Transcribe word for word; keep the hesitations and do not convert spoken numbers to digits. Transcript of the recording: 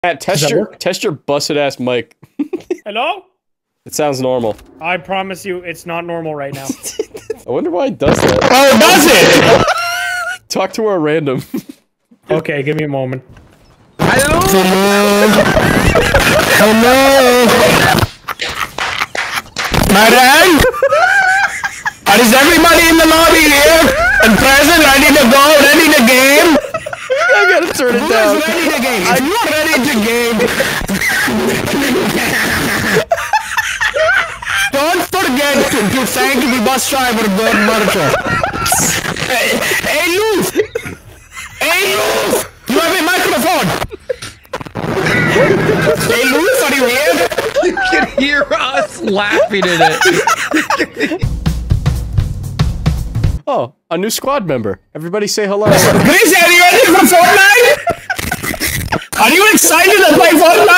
Matt, test your work? test your busted ass mic. Hello? It sounds normal. I promise you, it's not normal right now. I wonder why it does that. Oh, does it? Talk to her random. Okay, give me a moment. Hello? Hello? Madam? Is everybody in the lobby here? And present, ready to go, ready to game? I gotta turn it Who down. is ready to game? If you're ready to game... Don't forget to, to thank the bus driver, God Marco. Hey, hey, Luz! Hey, Luz! You have a microphone! Hey, Luz, are you here? You can hear us laughing at it. Oh, a new squad member. Everybody say hello. Chris, are you ready for Fortnite? Are you excited to play Fortnite?